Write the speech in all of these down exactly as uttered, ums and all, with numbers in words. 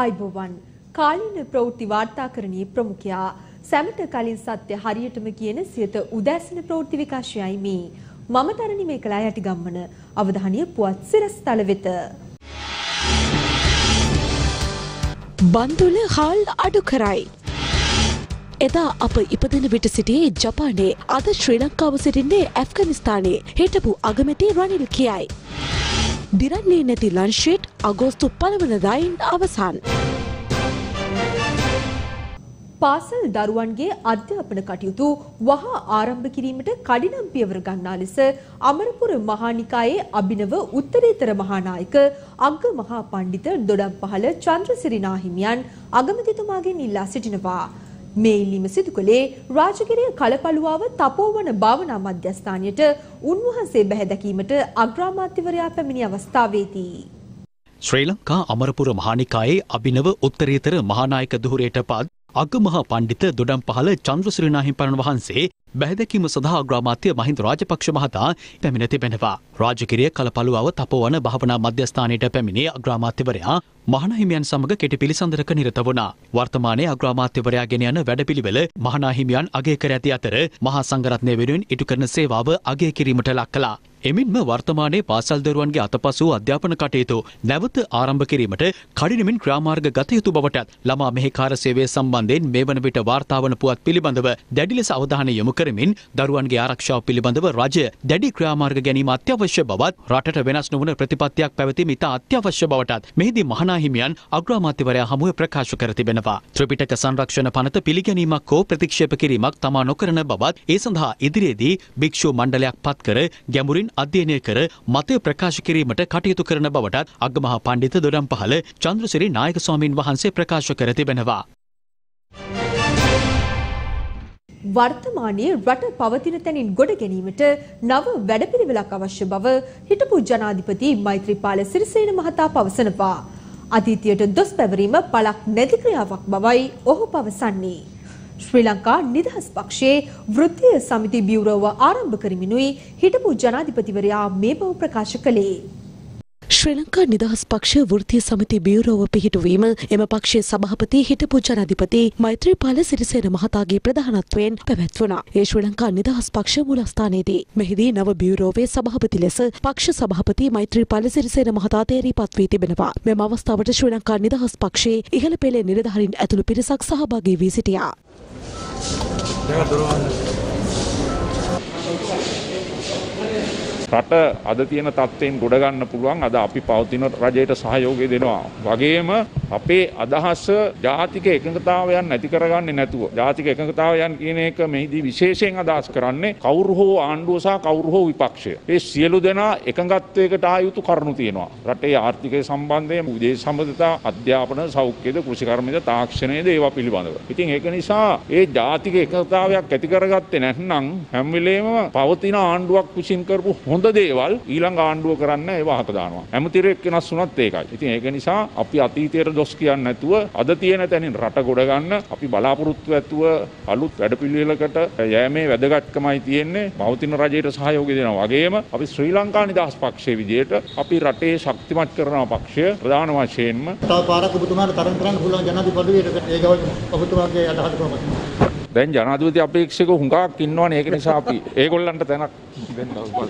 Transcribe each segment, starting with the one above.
ආයිබෝවන් කාලීන ප්‍රවෘත්ති වාර්තාකරණයේ ප්‍රමුඛයා සැමට කලින් සත්‍ය හරියටම කියන සියත උදෑසන ප්‍රවෘත්ති විකාශයයි මේ මම තරණි මේකලා යටිගම්මන අවධානය පුවත් සිරස්තල වෙත බන්දුල හාල් අඩු කරයි. එදා අප ඉපදෙන විට සිටියේ ජපානයේ අද ශ්‍රී ලංකාව සිටින්නේ ඇෆ්ගනිස්තානයේ හිටපු අගමැති රනිල් කියයි. දිරන්නේ නැති ලන්ෂීට් අගෝස්තු පළවනදායින් අවසන්. පාසල් දරුවන්ගේ අධ්‍යාපන කටයුතු වහා ආරම්භ කිරීමට කඩිනම් පියවර ගන්නා ලෙස අමරපුර මහානිකායේ අභිනව උත්තරීතර මහානායක අග්ග මහා පණ්ඩිත දොඩම්පහළ චන්ද්‍රසිරි නාහිමියන් අගමැතිතුමාගෙන් ඉල්ලා සිටිනවා. මේ ඉල්ලීම සිදු කළේ රාජගිරිය කලපලුවාව තපෝවන භාවනා මධ්‍යස්ථානයට උන්වහන්සේ බැහැ දැකීමට අග්‍රාමාත්‍යවරයා පැමිණි අවස්ථාවේදී. ශ්‍රී ලංකා අමරපුර මහානිකායේ අභිනව උත්තරීතර මහානායක ධුරයට පත් අග්ගමහා පණ්ඩිත දොඩම්පහළ චන්ද්‍රසිරි නාහිමියන් වහන්සේ බැහැදැකීම සඳහා අග්‍රාමාත්‍ය මහින්ද රාජපක්ෂ මහතා පැමිණ තිබෙනවා. රාජගිරිය කලපලුවාව තපෝවන භාවනා මධ්‍යස්ථානයට පැමිණි අග්‍රාමාත්‍යවරයා මහානාහිමියන් සමග කෙටි පිළිසඳරක නිරත වුණා. වර්තමානයේ අග්‍රාමාත්‍යවරයා ගෙන යන වැඩපිළිවෙල මහානාහිමියන් අගය කර ඇති අතර මහා සංඝරත්නය වෙනුවෙන් ඉටු කරන සේවාව අගය කිරීමට ලක් කළා. එමින්ම වර්තමානයේ පාසල් දරුවන්ගේ අතපසු අධ්‍යාපන කටයුතු නැවත ආරම්භ කිරීමට කඩිනමින් ක්‍රියාමාර්ග ගත යුතු බවටත් ළමා මෙහෙකාර සේවය සම්බන්ධයෙන් මේ වන විට වාර්තාවන පුවත් පිළිබඳව දැඩි ලෙස අවධානය යොමු කරමින් දරුවන්ගේ ආරක්ෂාව පිළිබඳව රජය දැඩි ක්‍රියාමාර්ග ගැනීම අත්‍යවශ්‍ය බවත් රටට වෙනස් නොවන ප්‍රතිපත්තියක් පැවතීම ඉතා අත්‍යවශ්‍ය බවටත් මෙහිදී මහානාහිමියන් අග්‍රාමාත්‍යවරයා හමුවේ ප්‍රකාශ කර තිබෙනවා. ත්‍රිපිටක සංරක්ෂණ පනත පිළිගැනීමක් හෝ ප්‍රතික්ෂේප කිරීමක් තමා නොකරන බවත් ඒ සඳහා ඉදිරියේදී භික්ෂු මණ්ඩලයක් පත් කර ගැඹුරින් අධ්‍යයනය කර මතය ප්‍රකාශ කිරීමට කටයුතු කරන බවටත් අග්ගමහා පණ්ඩිත දොඩම්පහළ චන්ද්‍රසිරි නායක ස්වාමීන් වහන්සේ ප්‍රකාශ කර තිබෙනවා. වර්තමානයේ රට පවතින තැනින් ගොඩ ගැනීමට නව වැඩපිළිවෙලක් අවශ්‍ය බව හිටපු ජනාධිපති මෛත්‍රීපාල සිරිසේන මහතා පවසනවා. අතීතයට දොස් පැවරීම පළක් නැති ක්‍රියාවක් බවයි ඔහු පවසන්නේ. ශ්‍රී ලංකා නිදහස් පක්ෂයේ වෘත්තීය සමිති බියුරෝව ආරම්භ කරමිනුයි හිටපු ජනාධිපතිවරයා මේ බව ප්‍රකාශ කළේ. ශ්‍රී ලංකා නිදහස් පක්ෂ වෘත්තීය සමිති බියුරෝව පිහිටුවීම එම පක්ෂයේ සභාපති හිටපු ජනාධිපති මෛත්‍රීපාල සිරිසේන මහතාගේ ප්‍රධානත්වයෙන් පැවැත්වුණා. ඒ ශ්‍රී ලංකා නිදහස් පක්ෂ මූලස්ථානයේදී මෙහිදී නව බියුරෝවේ සභාපති ලෙස පක්ෂ සභාපති මෛත්‍රීපාල සිරිසේන මහතා තේරීපත් වී තිබෙනවා. මෙම අවස්ථාවට ශ්‍රී ලංකා නිදහස් පක්ෂයේ ඉහළ පෙළේ නිලධාරීන් ඇතුළු පිරිසක් සහභාගී වී සිටියා. රට අද තියෙන තත්ත්වයෙන් ගොඩ ගන්න පුළුවන් අද අපි පවතින රජයට සහයෝගය දෙනවා. වගේම අපේ අදහස ජාතික එකඟතාවයන් නැති කරගන්නේ නැතුව ජාතික එකඟතාවයන් කියන එක මෙහිදී විශේෂයෙන් අදහස් කරන්නේ කවුරු හෝ ආණ්ඩුව සහ කවුරු හෝ විපක්ෂය. මේ සියලු දෙනා එකඟත්වයකට ආ යුතු කරුණු තියෙනවා. රටේ ආර්ථිකය සම්බන්ධයෙන් විදේශ සම්බන්ධතා අධ්‍යාපන සෞඛ්‍යද කෘෂිකර්මද තාක්ෂණයද ඒවා පිළිබඳව. ඉතින් ඒක නිසා ඒ ජාතික එකඟතාවයක් ඇති කරගත්තේ නැත්නම් හැම වෙලේම පවතින ආණ්ඩුවක් විසින් කරපු හොඳ දේවල් ඊළඟ ආණ්ඩුව කරන්න ඒවා හක දානවා. හැමතිරෙක් වෙනස් වුණත් ඒකයි. ඉතින් ඒක නිසා අපි අතීතයට දොස් කියන්නේ නැතුව අද තියෙන තැනින් රට ගොඩ ගන්න අපි බලාපොරොත්තු ඇතුව අලුත් වැඩපිළිවෙලකට යෑමේ වැදගත්කමයි තියෙන්නේ. පවතින රජයට සහයෝගය දෙනවා වගේම අපි ශ්‍රී ලංකා නිදහස් පක්ෂයේ විදියට අපි රටේ ශක්තිමත් කරන පක්ෂය ප්‍රධාන වශයෙන්ම තව පාරක් ඔබතුමාට තරම් කරන්න පුළුවන් ජනාධිපතිවරයාට ඒක ඔබතුමාගේ අදහස කොහොමද? දැන් ජනාධිපති අපේක්ෂක හුඟක් ඉන්නවනේ. ඒක නිසා අපි ඒගොල්ලන්ට තැනක් දෙන්න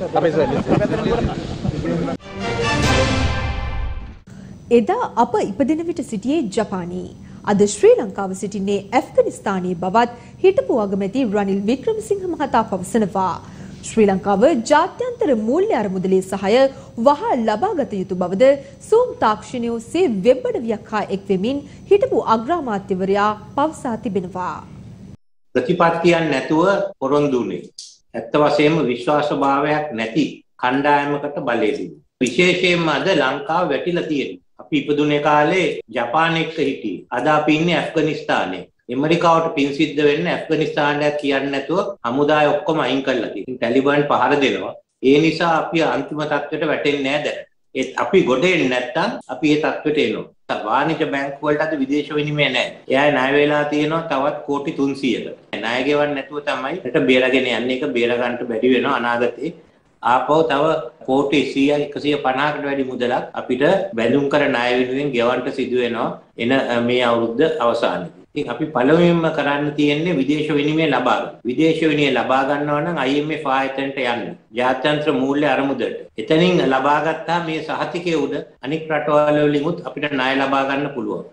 එදා අප ඉපදෙන විට සිටියේ ජපානයේ අද ශ්‍රී ලංකාව සිටින්නේ ඇෆ්ගනිස්තානයේ බවත් හිටපු අගමැති රනිල් වික්‍රමසිංහ මහතා පවසනවා. ශ්‍රී ලංකාව ජාත්‍යන්තර මූල්‍ය අරමුදලේ සහාය වහා ලබාගත යුතු බවද සූම් තාක්ෂණය ඔස්සේ වෙබ් අඩවියක් හා එක්වෙමින් හිටපු අග්‍රාමාත්‍යවරයා පවසා තිබෙනවා. ප්‍රතිපත්තියක් නැතුව පොරොන්දුනේ ඇත්ත වශයෙන්ම විශ්වාසභාවයක් නැති කණ්ඩායමකට බලය දෙනවා. විශේෂයෙන්ම අද ලංකාව වැටිලා තියෙනවා. අපි ඉපදුනේ කාලේ ජපාන එක්ක හිටියේ. අද අපි ඉන්නේ ඇෆ්ගනිස්තානයේ. ඇමරිකාවට පින් සිද්ධ වෙන්න ඇෆ්ගනිස්තානයක් කියන්නේ නැතුව හමුදාය ඔක්කොම අයින් කරලා තියෙනවා. ටැලිබන් පහර දෙනවා. ඒ නිසා අපි අන්තිම තත්ත්වයට වැටෙන්නේ නැහැ දැන්. ඒත් අපි ගොඩ එන්නේ නැත්තම් අපි ඒ තත්ත්වයට එනවා. වාණිජ බැංකු වලට අද විදේශ විනිමය නැහැ. එයා ණය වෙලා තියෙනවා තවත් කෝටි තුන්සීයක. ණය ගෙවන්න නැතුව තමයි රට බේරගෙන යන්නේ. ඒක බේර ගන්න බැරි වෙනවා අනාගතේ. ආපහු තව කෝටි සීයක් එකසිය පනහකට වැඩි මුදලක් අපිට බැඳුම් කර ණය වෙනුවෙන් ගෙවන්න සිදු වෙනවා එන මේ අවුරුද්ද අවසානයේදී. ඉතින් අපි පළමුවෙන්ම කරන්න තියෙන්නේ විදේශ විනිමය ලබා ගන්න. විදේශ විනිමය ලබා ගන්නවා නම් I M F ආයතනයට යන්න. ජාත්‍යන්තර මූල්‍ය අරමුදලට. එතනින් ලබා ගත්තා මේ සහතිකයේ උඩ අනික් රටවල් වලින්ුත් අපිට ණය ලබා ගන්න පුළුවන්.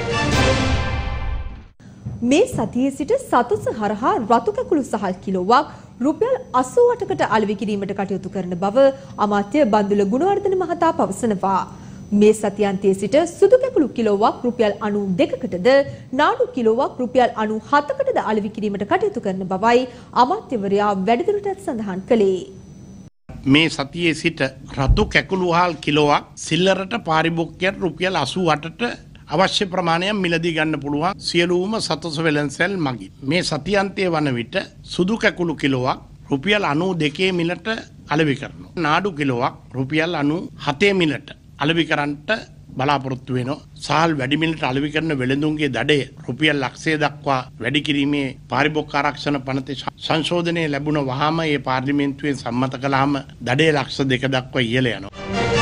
මේ සතියේ සිට සතුස හරහා රතු කැකුළු සහල් කිලෝවක් රුපියල් අසූ අටකට අලෙවි කිරීමට කටයුතු කරන බව අමාත්‍ය බන්දුල ගුණවර්ධන මහතා පවසනවා. මේ සතියන්තයේ සිට සුදු කැකුළු කිලෝවක් රුපියල් අනූ දෙකකටද නාඩු කිලෝවක් රුපියල් අනූ හතකටද අලෙවි කිරීමට කටයුතු කරන බවයි අමාත්‍යවරයා වැඩිදුරටත් සඳහන් කළේ. මේ සතියේ සිට රතු කැකුළු වහල් කිලෝවක් සිල්ලරට පාරිභෝගිකයන්ට රුපියල් අසූ අටට අවශ්‍ය ප්‍රමාණයක් මිලදී ගන්න පුළුවන් සියලුම සතොස් වෙළඳසැල් මගින්. මේ සතියන්තයේ වන විට සුදු කැකුළු කිලෝවක් රුපියල් අනූ දෙකේ මිලට අලෙවි කරනවා. නාඩු කිලෝවක් රුපියල් අනූ හතේ මිලට අලෙවි කරන්නට බලාපොරොත්තු වෙනවා. සහල් වැඩි මිලට අලෙවි කරන වෙළඳුන්ගේ දඩය රුපියල් ලක්ෂය දක්වා වැඩි කිරීමේ පාරිභෝගික ආරක්ෂණ පනතේ සංශෝධනය ලැබුණ වහාම ඒ පාර්ලිමේන්තුවෙන් සම්මත කළාම දඩය ලක්ෂ දෙක දක්වා ඉහළ යනවා.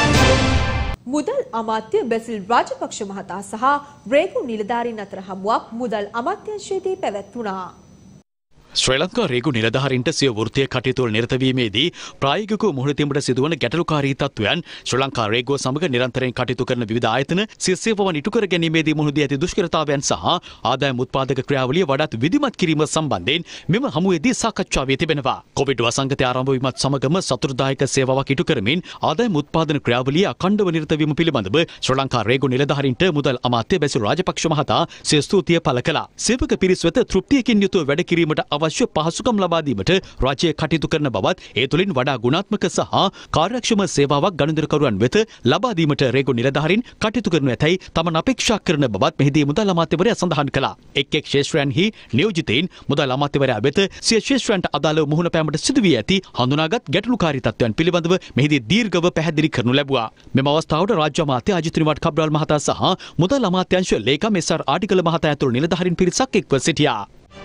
මුදල් අමාත්‍ය බැසිල් රාජපක්ෂ මහතා සහ රේගු නිලධාරීන් අතර හමුවක් මුදල් අමාත්‍යාංශයේදී පැවැත්වුණා. ශ්‍රී ලංකා රේගු නිලධාරීන්ට සිය වෘත්තීය කටයුතු වල නිරත වීමේදී ප්‍රායෝගිකව මුහුණ සිදුවන ගැටලුකාරී තත්ත්වයන් ශ්‍රී ලංකා රේගුව සමග නිරන්තරයෙන් කටයුතු කරන විවිධ ආයතන සිය සේවාවන් ඉටු කර ගැනීමේදී මුහුණ දී ඇති දුෂ්කරතාවයන් සහ ආදායම් උත්පාදක ක්‍රියාවලිය වඩාත් විධිමත් කිරීම සම්බන්ධයෙන් මෙම හමුවේදී සාකච්ඡා වී තිබෙනවා. කොවිඩ් වසංගතය ආරම්භ වීමත් සමගම සතුරුදායක සේවාවක් ඉටු කරමින් ආදායම් උත්පාදන ක්‍රියාවලිය අඛණ්ඩව නිරත වීම පිළිබඳව ශ්‍රී ලංකා රේගු නිලධාරීන්ට මුදල් අමාත්‍ය බැසිල් රාජපක්ෂ මහතා සිය ස්තුතිය පළ කළා. සේවක පිරිස් වෙත තෘප්තියකින් යුතුව වැඩ කිරීමට අවශ්‍ය පහසුකම් ලබා දීමට රාජ්‍ය කටයුතු කරන බවත් ඒ තුළින් වඩා ගුණාත්මක සහ කාර්යක්ෂම සේවාවක් ගනුදෙනුකරුවන් වෙත ලබා දීමට රේගු නිලධාරීන් කටයුතු කරනු ඇතැයි තමන් අපේක්ෂා කරන බවත් මෙහිදී මුදල් අමාත්‍යවරයා සඳහන් කළා. එක් එක් ක්ෂේත්‍රයන්හි නියෝජිතයින් මුදල් අමාත්‍යවරයා වෙත සිය ක්ෂේත්‍රයන්ට අදාළව මුහුණ පෑමට සිදු වී ඇති හඳුනාගත් ගැටලුකාරී තත්ත්වයන් පිළිබඳව මෙහිදී දීර්ඝව පැහැදිලි කරනු ලැබුවා. මෙම අවස්ථාවට රාජ්‍ය අමාත්‍ය අජිත් නිවාඩ් කබ්‍රාල් මහතා සහ මුදල් අමාත්‍යාංශ ලේකම් එස් ආර් ආටිගල මහතා ඇතුළු නිලධාරීන් පිරිසක් එක්ව සිටියා.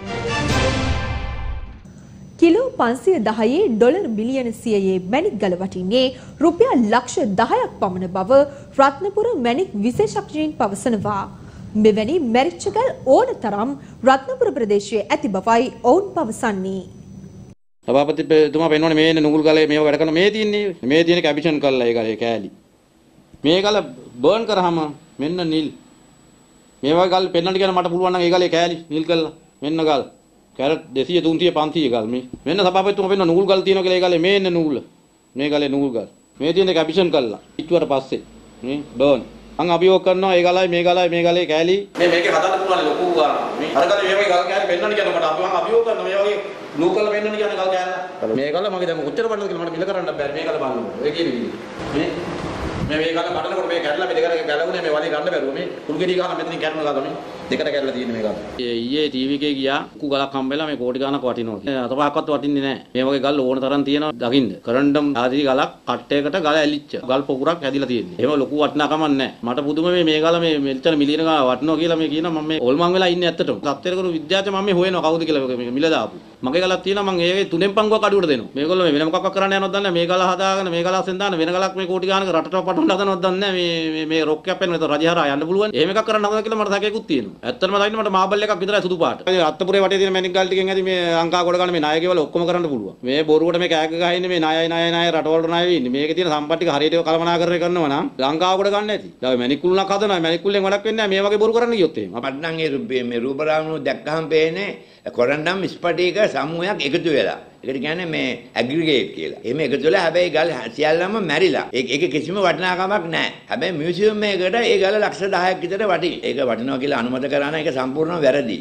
කිලෝ පන්සිය දහයේ ඩොලර් මිලියන සියයේ මැණික් ගල වටින්නේ රුපියල් ලක්ෂ දහයක් පමණ බව රත්නපුර මැණික් විශේෂඥයින් පවසනවා. මෙවැනි මැරිච්ච ගල් ඕන තරම් රත්නපුර ප්‍රදේශයේ ඇති බවයි ඔවුන් පවසන්නේ. සභාපතිතුමා පෙන්වන්නේ මේ නුගුල් ගලේ මේව වැඩ කරන මේ තියෙන්නේ මේ තියෙන කැපිෂන් කරලා ඒ ගලේ කෑලි. මේ ගල බර්න් කරාම මෙන්න නිල්. මේවා ගල් පෙන්වන්න කියන මට පුළුවන් නම් ඒ ගලේ කෑලි නිල් කරලා මෙන්න ගල්. කැරට් දෙසිය තුන්සිය පන්සිය ගල් මේ මෙන්න සභාපතිතුමා පෙන්වන නුගුල් ගල් තියෙනවා කියලා ඒ ගලේ මේ එන්නේ නුගුල මේ ගලේ නුගුල් ගල් මේ තියෙන කැපිෂන් කළා ඉක්වර පස්සේ මේ බර්න් මම අභියෝග කරනවා ඒ ගලයි මේ ගලයි මේ ගලේ කෑලි මේ මේකේ හදන්න පුළුවන් ලොකු මේ අර ගලේ මේ වගේ ගල් කෑලි පෙන්වන්න කියන මට අපි මම අභියෝග කරනවා මේ වගේ බ්ලූ කලර් පෙන්වන්න කියන ගල් කෑල්ල මේ ගල මගේ දැන් කොච්චර බලනද කියලා මට මිල කරන්න බෑ මේ ගල බලන්න ඒ කියන්නේ මේ මේ මේ ගල කඩනකොට මේ කැඩලා මේ දෙකට ගැලවුනේ මේ වලේ ගන්න බැරුව මේ කුල්ගෙඩි ගහලා මෙතනින් කැඩන ගල මේ දෙකට කැඩලා තියෙන මේ ගල. ඊයේ ටීවී එකේ ගියා කුකු ගලක් හම්බෙලා මේ කෝටි ගාණක් වටිනවා. අතපහක්වත් වටින්නේ නැහැ. මේ වගේ ගල් ඕන තරම් තියෙනවා දකින්න. කරන්ඩම් ආදී ගලක් කට්ටයකට ගල ඇලිච්ච. ගල් පොකුරක් හැදිලා තියෙන්නේ. එහෙම ලොකු වටිනාකමක් නැහැ. මට පුදුම මේ මේ ගල මේ මෙච්චර මිලියන ගාණක් වටිනවා කියලා මේ කියනවා මම මේ ඕල්මන් වෙලා ඉන්නේ ඇත්තටම. තත්ත්වයට කරු විද්‍යාඥ මම මේ හොයනවා කවුද කියලා මේ මිල දාපු. මගේ ගලක් තියෙනවා මම ඒකේ තුනෙන් පංගුවක් අඩුවට දෙනවා. මේගොල්ලෝ මේ වෙන මොකක්වත් කරන්න යනවද දන්නේ නැහැ. මේ ගල හදාගෙන මේ ගල අසෙන් දාන වෙන ගලක් මේ කෝටි ගාණක රටට පටවන්න හදනවද දන්නේ නැහැ. මේ මේ රොක් කැපෙන විතර රජහරා යන්න පුළුවන්. එහෙම එකක් කරන්න හදන කියලා මට සැකේකුත් තියෙනවා. ඇත්තටම දකින්න මට මාබල් එකක් විතරයි සුදු පාට. අත්තපුරේ වටේ තියෙන මැණික් ගල් ටිකෙන් ඇති මේ අංකා කොට ගන්න මේ නායකයවල ඔක්කොම කරන්න පුළුවන්. මේ බොරුවට මේ කෑක ගහ ඉන්නේ මේ නායයි නායයි නායයි රටවල නායයි ඉන්නේ. මේකේ තියෙන සම්පත් ටික හරියට කළමනාකරණය කරනවා නම් ලංකාව කොට ගන්න ඇති. දැන් මැණික් කුළුණක් හදනවා. මැණික් කුල්ලෙන් වැඩක් වෙන්නේ නැහැ. මේ වගේ බොරු කරන්න ගියොත් එහෙම. අපිට නම් ඒ මේ රූපරාමණු දැක්කහම පේන්නේ කොරන්ඩම් ස්පටික සමූහයක් එකතු වෙලා. ඒකට කියන්නේ මේ ඇග්‍රිගේට් කියලා. එහෙම එකතු වෙලා හැබැයි ගල් සියල්ලම මැරිලා. ඒක කිසිම වටිනාකමක් නැහැ. හැබැයි මියුසියම් එකකට ඒ ගල ලක්ෂ දහයක් විතර වටි. ඒක වටිනවා කියලා අනුමත කරා නම් ඒක සම්පූර්ණව වැරදි.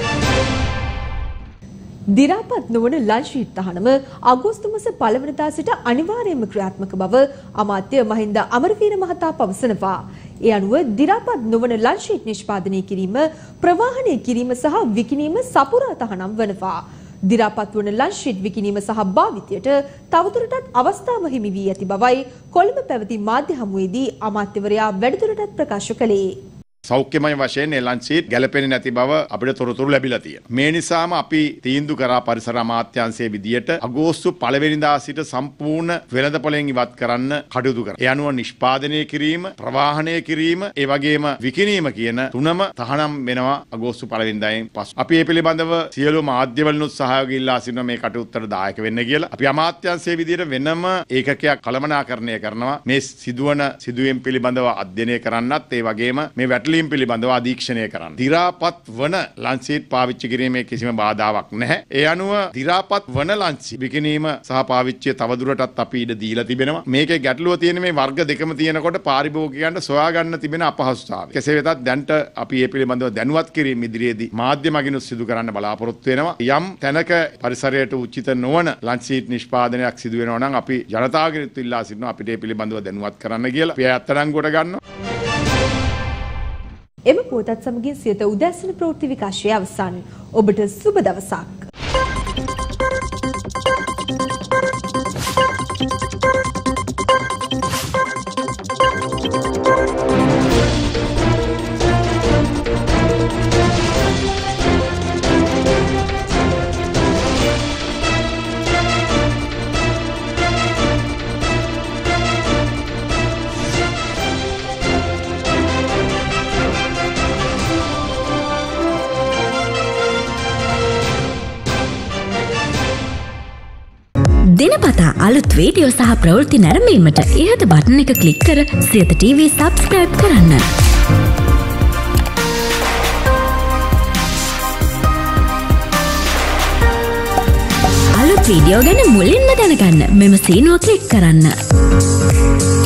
දි රා පත් නොවන ලන්ච් තහනම අගෝස්තු මාස පළවෙනිදා සිට අනිවාර්යයෙන්ම ක්‍රියාත්මක බව අමාත්‍ය මහින්ද අමරවීර මහතා පවසනවා. ඒ අනුව දි රා පත් නොවන ලන්ච් නිෂ්පාදනය කිරීම, ප්‍රවාහනය කිරීම සහ විකිණීම සපුරා තහනම් වනවා. දි රා පත් වන ලන්ච් විකිණීම සහ භාවිතයට තවදුරටත් අවස්ථාව හිමි වී ඇති බවයි කොළඹ පැවති මාධ්‍ය හමුවේදී අමාත්‍යවරයා වැඩිදුරටත් ප්‍රකාශ කළේ. සෞඛ්‍යමය වශයෙන් ඒ ලන්චීට් ගැලපෙන්නේ නැති බව අපිට තොරතුරු ලැබිලා තියෙනවා. මේ නිසාම අපි තීන්දුව කරා පරිසර අමාත්‍යාංශයේ විදියට අගෝස්තු පළවෙනිදා සිට සම්පූර්ණ වෙළඳපොළෙන් ඉවත් කරන්න කටයුතු කරනවා. ඒ අනුව නිෂ්පාදනය කිරීම, ප්‍රවාහනය කිරීම, ඒ වගේම විකිණීම කියන තුනම තහනම් වෙනවා අගෝස්තු පළවෙනිදායෙන් පසු. අපි මේ පිළිබඳව සියලු මාධ්‍යවලිනුත් සහයෝගය ඉල්ලා සිටිනවා මේ කටයුත්තට දායක වෙන්න කියලා. අපි අමාත්‍යාංශයේ විදියට වෙනම ඒකකයක් කළමනාකරණය කරනවා. මේ සිදුවන සිදුවීම් පිළිබඳව අධ්‍යයනය කරන්නත් ඒ වගේම මේ වැටලීම් පිළිබඳව අධීක්ෂණය කරන්න. දි รา පත් වන ලන්චීට් පාවිච්චි කිරීමේ කිසිම බාධාවක් නැහැ. ඒ අනුව දි รา පත් වන ලන්චීට් විකිණීම සහ පාවිච්චිය තවදුරටත් අපි ඉඩ දීලා තිබෙනවා. මේකේ ගැටලුව තියෙන්නේ මේ වර්ග දෙකම තියෙනකොට පාරිභෝගිකයන්ට සොයා ගන්න තිබෙන අපහසුතාවය. කෙසේ වෙතත් දැන්ට අපි මේ පිළිබඳව දැනුවත් කිරීම ඉදිරියේදී මාධ්‍ය මගිනුත් සිදු කරන්න බලාපොරොත්තු වෙනවා. යම් තැනක පරිසරයට උචිත නොවන ලන්චීට් නිෂ්පාදනයක් සිදු වෙනවා නම් අපි ජනතාවගෙන් ඉල්ලා සිටිනවා අපිට මේ පිළිබඳව දැනුවත් කරන්න කියලා. අපි අත්අඩංගුවට ගන්නවා. එම පුවතත් සමගින් සියත උදැසන ප්‍රවෘත්ති විකාශය අවසන්. ඔබට සුබ දවසක්. දිනපතා අලුත් වීඩියෝ සහ ප්‍රවෘත්ති නැරඹීමට ඉහත බටන් එක ක්ලික් කර සියත ටීවී සබ්ස්ක්‍රයිබ් කරන්න. අලුත් වීඩියෝ ගැන මුලින්ම දැනගන්න මෙම සීනුව ක්ලික් කරන්න.